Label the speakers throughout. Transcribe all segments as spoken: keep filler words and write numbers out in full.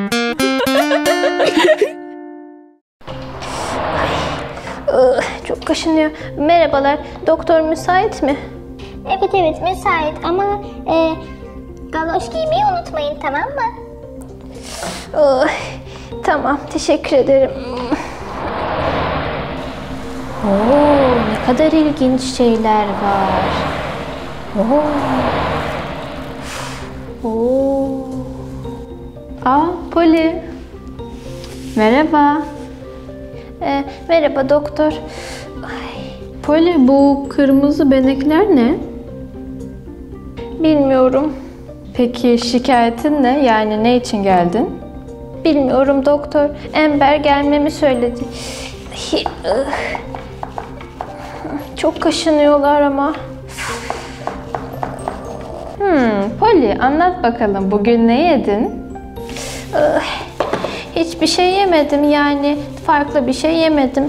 Speaker 1: Çok kaşınıyor. Merhabalar, doktor müsait mi?
Speaker 2: Evet evet müsait ama e, galoş giymeyi unutmayın, tamam mı?
Speaker 1: Oh, tamam, teşekkür ederim. Oo, ne kadar ilginç şeyler var. Oo. Oo. Aa, Polly. Merhaba. Ee, merhaba doktor. Ay. Polly, bu kırmızı benekler ne? Bilmiyorum. Peki şikayetin ne? Yani ne için geldin? Bilmiyorum doktor. Amber gelmemi söyledi. Çok kaşınıyorlar ama. Hmm, Polly, anlat bakalım. Bugün ne yedin? Hiçbir şey yemedim, yani farklı bir şey yemedim.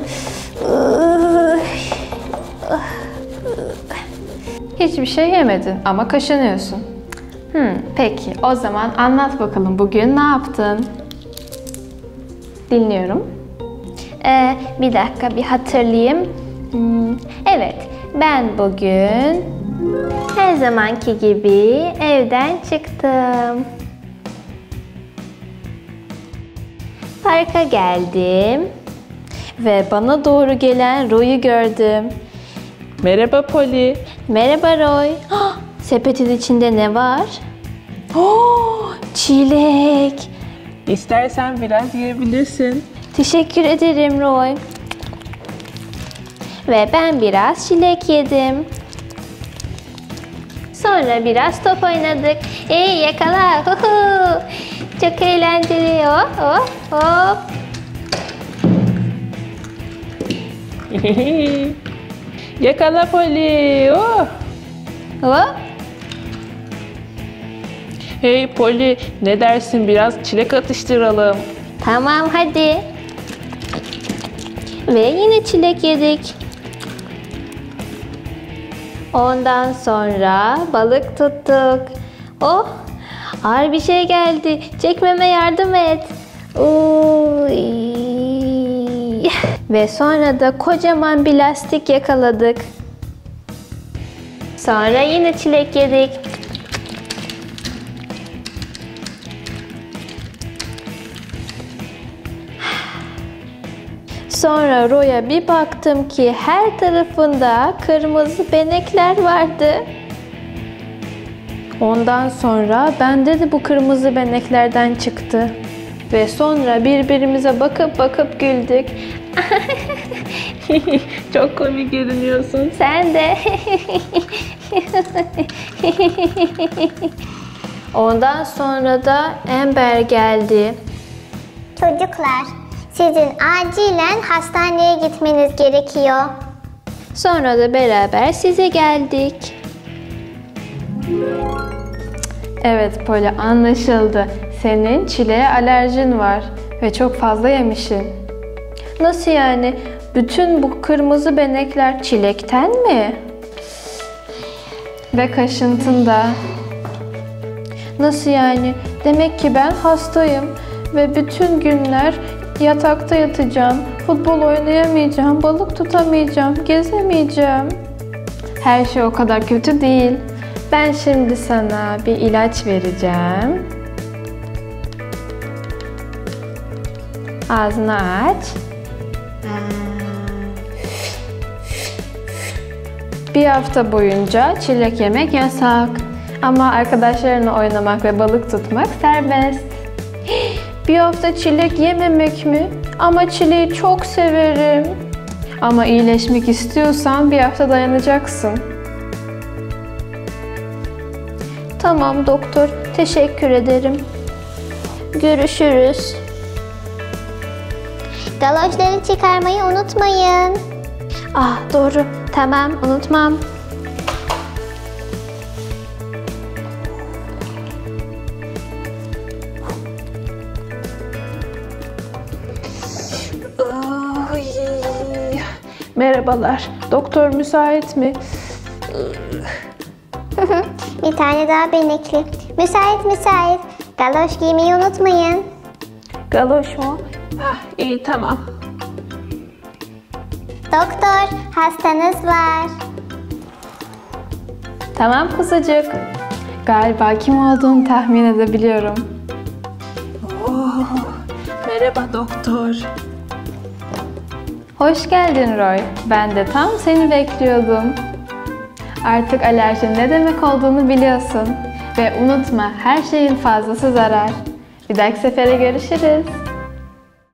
Speaker 1: Hiçbir şey yemedin ama kaşınıyorsun. Hmm, peki, o zaman anlat bakalım, bugün ne yaptın? Dinliyorum. Ee, bir dakika, bir hatırlayayım. Hmm, evet, ben bugün her zamanki gibi evden çıktım. Parka geldim ve bana doğru gelen Roy'u gördüm.
Speaker 3: Merhaba Polly.
Speaker 1: Merhaba Roy. Oh, sepetin içinde ne var? Oh, çilek.
Speaker 3: İstersen biraz yiyebilirsin.
Speaker 1: Teşekkür ederim Roy. Ve ben biraz çilek yedim. Sonra biraz top oynadık. Ey yakala. Huhu. Çok eğlenceli. Hop hop hop.
Speaker 3: Yakala Polly. Oh.
Speaker 1: Hop.
Speaker 3: Hey Polly, ne dersin biraz çilek atıştıralım?
Speaker 1: Tamam hadi. Ve yine çilek yedik. Ondan sonra balık tuttuk. Oh, ağır bir şey geldi. Çekmeme yardım et. Uy. Ve sonra da kocaman bir lastik yakaladık. Sonra yine çilek yedik. Sonra Roy'a bir baktım ki her tarafında kırmızı benekler vardı. Ondan sonra bende de bu kırmızı beneklerden çıktı. Ve sonra birbirimize bakıp bakıp güldük.
Speaker 3: Çok komik görünüyorsun.
Speaker 1: Sen de. Ondan sonra da Amber geldi.
Speaker 2: Çocuklar, sizin acilen hastaneye gitmeniz gerekiyor.
Speaker 1: Sonra da beraber size geldik. Evet Polly, anlaşıldı. Senin çileğe alerjin var ve çok fazla yemişsin. Nasıl yani? Bütün bu kırmızı benekler çilekten mi? Ve kaşıntın da. Nasıl yani? Demek ki ben hastayım ve bütün günler yatakta yatacağım, futbol oynayamayacağım, balık tutamayacağım, gezemeyeceğim. Her şey o kadar kötü değil. Ben şimdi sana bir ilaç vereceğim. Ağzını aç. Bir hafta boyunca çilek yemek yasak. Ama arkadaşlarınla oynamak ve balık tutmak serbest. Bir hafta çilek yememek mi? Ama çileği çok severim. Ama iyileşmek istiyorsan bir hafta dayanacaksın. Tamam doktor, teşekkür ederim. Görüşürüz.
Speaker 2: Galoşları çıkarmayı unutmayın.
Speaker 1: Ah doğru, tamam, unutmam.
Speaker 3: Ay. Merhabalar, doktor müsait mi?
Speaker 2: Bir tane daha benekli. Müsait müsait. Galoş giymeyi unutmayın.
Speaker 3: Galoş mu? Ah, iyi tamam.
Speaker 2: Doktor, hastanız var.
Speaker 1: Tamam kuzucuk. Galiba kim olduğunu tahmin edebiliyorum.
Speaker 3: Oh, merhaba doktor.
Speaker 1: Zahoş geldin Roy. Ben de tam seni bekliyordum. Artık alerjinin ne demek olduğunu biliyorsun. Ve unutma, her şeyin fazlası zarar. Bir dahaki sefere görüşürüz.